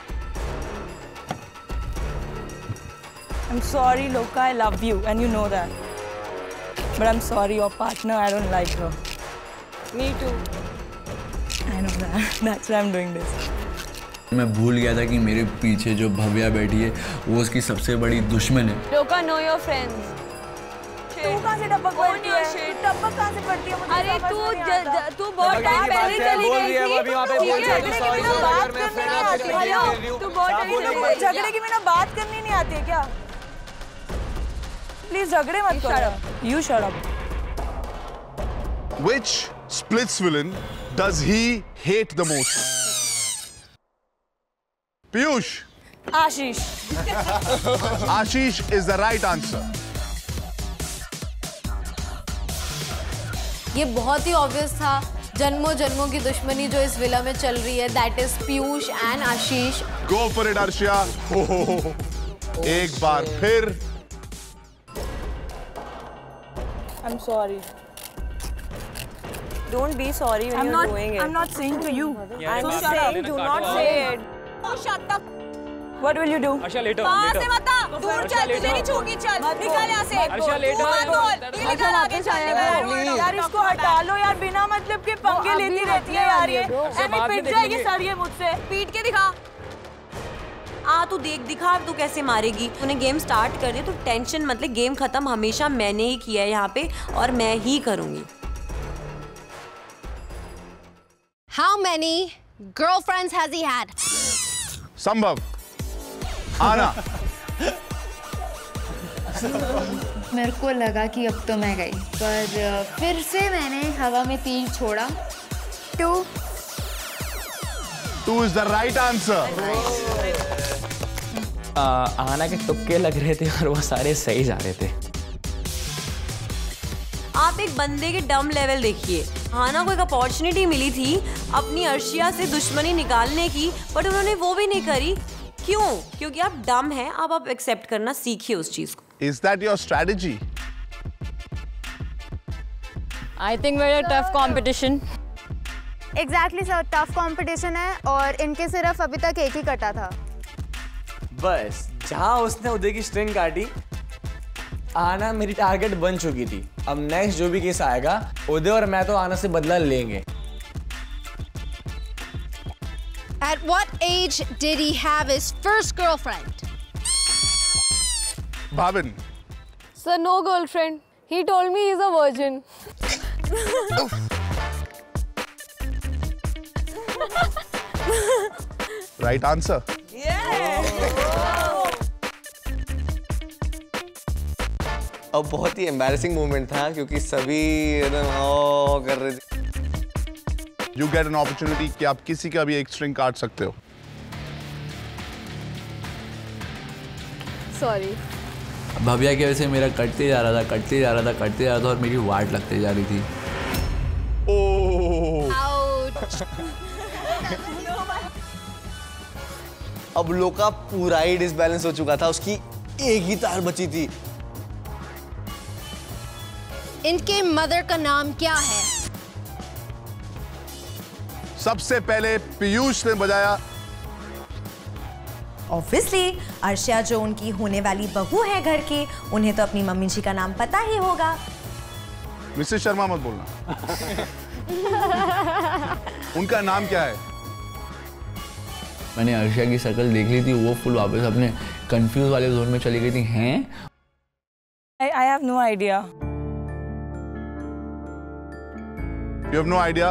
I'm sorry, Loka, I love you, and you know that. But I'm sorry, your partner, I don't like her. Me too. I know that. That's why I'm doing this. मैं भूल गया था कि मेरे पीछे जो भव्या बैठी है वो उसकी सबसे बड़ी दुश्मन है। Loka, know your friends. तू कहाँ से टपक पड़ती है? टपक कहाँ से पड़ती है? मुझे अरे तू ज- ज- तू बहुत टपक टाइम की बात पहले है, चली बोल गई रही है वो अभी वहाँ पे, थी। बोल ठीक रही है, है, तो sorry, लेकिन sorry, बात अगर मैं करने friend नहीं आपसे आती। मिलने हेलो, दे रही हूँ। तू बहुत हाँ, बोलिए, तुमको बोलिए। झगड़े की बिना बात करनी नहीं आती है क्या? प्लीज झगड़े मत करो। You shut up. Which splits villain does he hate the most? Piyush. Ashish. Ashish is the right answer. ये बहुत ही ऑब्वियस था। जन्मों जन्मों की दुश्मनी जो इस विला में चल रही है, that is Piyush and Ashish. Go for it, Arshia. एक बार फिर। I'm sorry. Don't be sorry when I'm you're not. doing it. I'm not saying to you. Yeah, I'm I'm saying, saying, do do not not say say it. Oh, shut up. What will you do? Arshia later, कहाँ later. से बता? दूर अर्शिया चल, तुझे later. नहीं छूगी, चल। निकल यहाँ से। अर्शिया later. तू मत बोल। ये निकल आगे चलने। यार इसको हटा लो यार, बिना मतलब के पंगे लेती रहती है यार ये। एमी पिट जाएगी सर ये मुझसे। पीट के दिखा। आ तू देख दिखा तू कैसे मारेगी। तूने गेम स्टार्ट कर दिया, तू टेंशन मत ले। गेम खत्म हमेशा मैंने ही किया है यहाँ पे और मैं ही करूंगी। How many girlfriends has he had? संभव। आना। मेरे को लगा कि अब तो मैं गई, पर फिर से मैंने हवा में तीर छोड़ा। Two two is the right answer. Aana के तुक्के लग रहे थे और वो सारे सही जा रहे थे। आप एक बंदे के डम लेवल देखिए। हाना को एक अपॉर्चुनिटी मिली थी अपनी अर्शिया से दुश्मनी निकालने की, बट उन्होंने वो भी नहीं करी। क्यों? क्योंकि आप डम हैं। अब आप एक्सेप्ट करना सीखिए उस चीज को। Is that your strategy? I think we're a tough competition. Exactly sir, tough competition है और इनके सिर्फ अभी तक एक ही कटा था। बस जहां उसने उदय की स्ट्रिंग काटी, आना मेरी टारगेट बन चुकी थी। अब नेक्स्ट जो भी केस आएगा, उदय और मैं तो आना से बदला लेंगे। At what age did he have his first girlfriend? Bhavin. Sir, no girlfriend. He told me he's a virgin. Right answer. अब बहुत ही एम्बैरेसिंग मोमेंट था क्योंकि सभी एकदम ओ कर रहे थे। You get an opportunity कि आप किसी का भी एक स्ट्रिंग काट सकते हो। Sorry. भव्या की वजह से मेरा कटते जा रहा था कटते जा रहा था कटते जा रहा था और मेरी वाट लगते जा रही थी। अब लोका पूरा ही डिसबैलेंस हो चुका था, उसकी एक ही तार बची थी। इनके मदर का नाम क्या है? सबसे पहले पीयूष ने बजाया। ऑब्वियसली अर्शिया जो उनकी होने वाली बहू है घर की, उन्हें तो अपनी मम्मी जी का नाम पता ही होगा। मिसेस शर्मा मत बोलना। उनका नाम क्या है? मैंने अर्शिया की शक्ल देख ली थी, वो फुल वापस अपने कंफ्यूज वाले जोन में चली गई थी। हैं? I have no idea. You have no idea?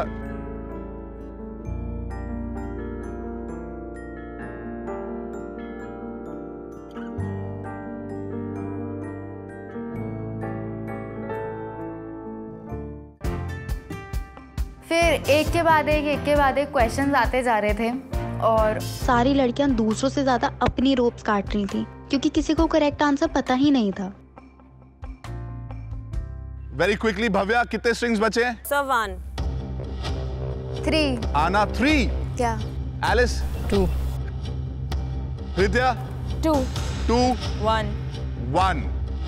फिर एक के बाद एक एक के बाद एक क्वेश्चंस आते जा रहे थे और सारी लड़कियां दूसरों से ज्यादा अपनी रोप्स काट रही थी क्योंकि किसी को करेक्ट आंसर पता ही नहीं था। वेरी क्विकली भव्या, कितने स्ट्रिंग्स बचे हैं? Sir one. Three. Aana three. क्या? Alice two. Hridaya two. Two. One. One.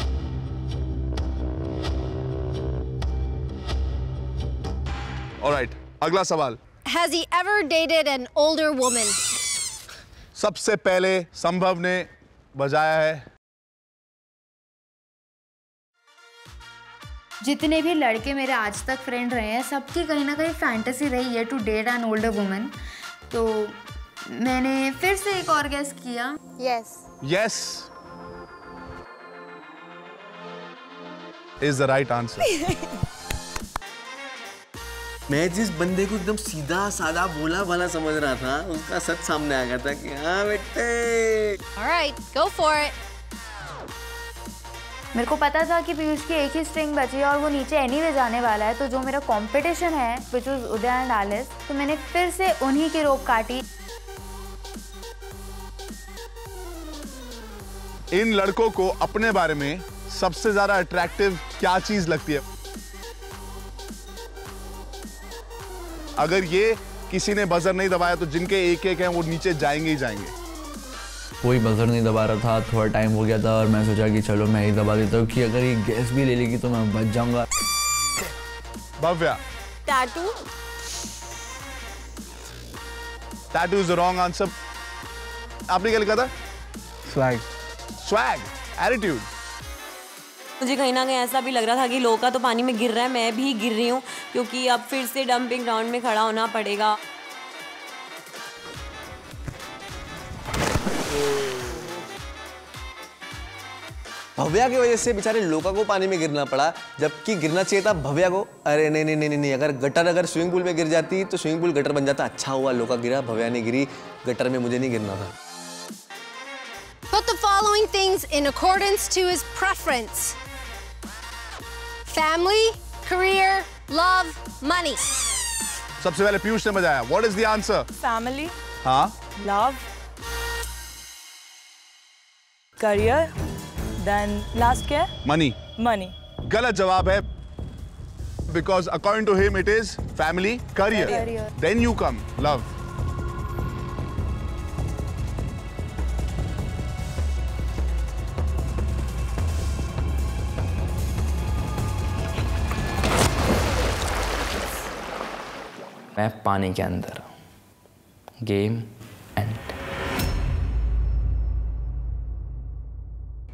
Alright, अगला सवाल। Has he ever dated an older woman? सबसे पहले संभव ने बजाया है। जितने भी लड़के मेरे आज तक फ्रेंड रहे हैं, सबकी कहीं ना कहीं फैंटेसी रही है to date an older woman. तो मैंने फिर से एक और गेस किया। Yes. Yes is the right answer. मैं जिस बंदे को एकदम सीधा साधा भोला भाला समझ रहा था, उसका सच सामने आ गया था कि हाँ बेटे। All right, go for it. मेरे को पता था कि पीयूष की एक ही स्ट्रिंग बची है और वो नीचे एनीवे जाने वाला है, तो जो मेरा कंपटीशन है which was Uday and Alice, तो मैंने फिर से उन्हीं की रोप काटी। इन लड़कों को अपने बारे में सबसे ज्यादा अट्रैक्टिव क्या चीज लगती है? अगर ये किसी ने बजर नहीं दबाया तो जिनके एक एक हैं वो नीचे जाएंगे ही जाएंगे। कोई बजर नहीं दबा रहा था, थोड़ा टाइम हो गया था और मैं सोचा कि चलो मैं ही दबा देता हूँ कि अगर ये गैस भी ले लेगी तो मैं बच जाऊंगा। Bhavya. Tattoo. Tattoo is the wrong answer. आपने क्या लिखा था? स्वैग। Swag, attitude. मुझे कहीं ना कहीं ऐसा भी लग रहा था कि लोका तो पानी में गिर रहा है, मैं भी गिर रही हूँ, क्योंकि अब फिर से डंपिंग ग्राउंड में खड़ा होना पड़ेगा। भव्या की वजह से बेचारे लोका को पानी में गिरना पड़ा, जबकि गिरना चाहिए था भव्या को। अरे नहीं नहीं नहीं नहीं, अगर गटर अगर स्विमिंग पूल में गिर जाती तो स्विमिंग पूल गटर बन जाता। अच्छा हुआ लोका गिरा, भव्या ने गिरी। गटर में मुझे नहीं गिरना था। Put the following things in accordance to his preference: family, career, love, money. सबसे पहले पीयूष ने बजाया। What is the answer? Family. हाँ। Love. Career. Then last क्या? Money. Money. गलत जवाब है, because according to him it is family, career. Career. Then you come love. मैं पानी के अंदर। Game and.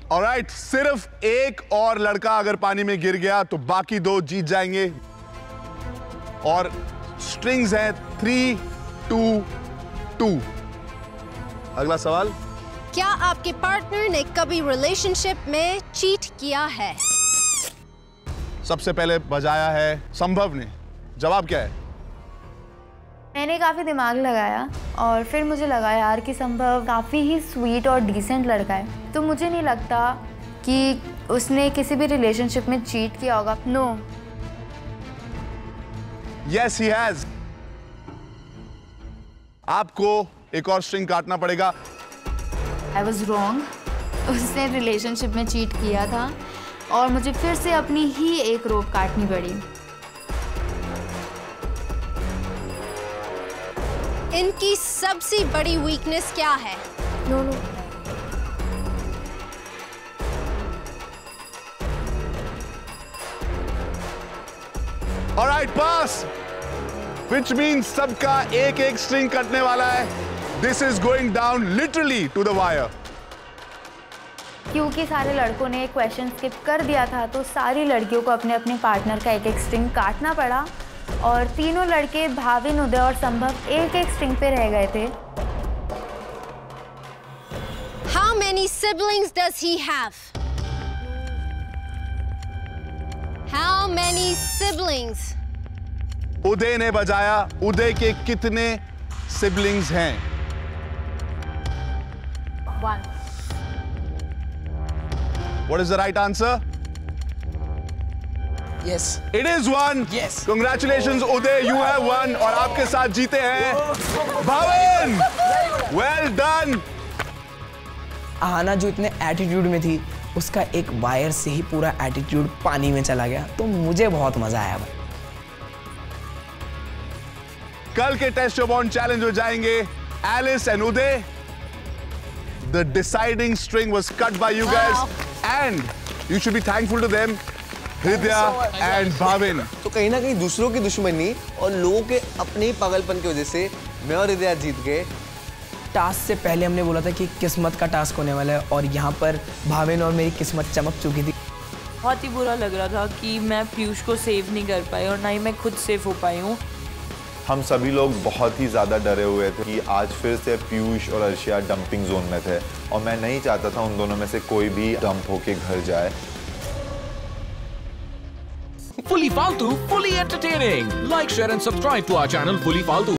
ऑलराइट, सिर्फ एक और लड़का अगर पानी में गिर गया तो बाकी दो जीत जाएंगे। और स्ट्रिंग्स हैं थ्री टू टू। अगला सवाल, क्या आपके पार्टनर ने कभी रिलेशनशिप में चीट किया है? सबसे पहले बजाया है संभव ने। जवाब क्या है? मैंने काफ़ी दिमाग लगाया और फिर मुझे लगा यार कि संभव काफ़ी ही स्वीट और डिसेंट लड़का है, तो मुझे नहीं लगता कि उसने किसी भी रिलेशनशिप में चीट किया होगा। नो। Yes he has. आपको एक और स्ट्रिंग काटना पड़ेगा। I was wrong. उसने रिलेशनशिप में चीट किया था और मुझे फिर से अपनी ही एक रोप काटनी पड़ी। इनकी सबसे बड़ी वीकनेस क्या है? No no. Alright, pass, which means सबका एक एक स्ट्रिंग कटने वाला है। This is going down literally to the wire. क्योंकि सारे लड़कों ने क्वेश्चन स्किप कर दिया था तो सारी लड़कियों को अपने अपने पार्टनर का एक एक स्ट्रिंग काटना पड़ा और तीनों लड़के भाविन, उदय और संभव एक एक स्ट्रिंग पे रह गए थे। How many siblings does he have? How many siblings? उदय ने बजाया। उदय के कितने सिबलिंग्स हैं? One. What is the right answer? Yes. It is one. Yes. Congratulations, Uday. You have won. और आपके साथ जीते हैं भाविन. Well done. आहाना जो इतने एटीट्यूड में थी, उसका एक वायर से ही पूरा एटीट्यूड पानी में चला गया, तो मुझे बहुत मजा आया। कल के टेस्ट योर बॉन्ड चैलेंज में जाएंगे Alice and Uday. The deciding string was cut by you guys, and you should be thankful to them, Hridaya and Bhavin. तो कहीं ना कहीं दूसरों की दुश्मनी और लोगों के अपने ही पागलपन की वजह से मैं और हृदया जीत गए। टास्क से पहले हमने बोला था कि किस्मत का टास्क होने वाला है, और यहाँ पर भाविन और मेरी किस्मत चमक चुकी थी। बहुत ही बुरा लग रहा था कि मैं पीयूष को सेव नहीं कर पाई और ना ही मैं खुद सेव हो पाई हूँ। हम सभी लोग बहुत ही ज़्यादा डरे हुए थे कि आज फिर से पीयूष और अर्शिया डंपिंग जोन में थे, और मैं नहीं चाहता था उन दोनों में से कोई भी डंप होके घर जाए। Fully Faltu, fully entertaining. Like, share and subscribe to our channel Fully Faltu.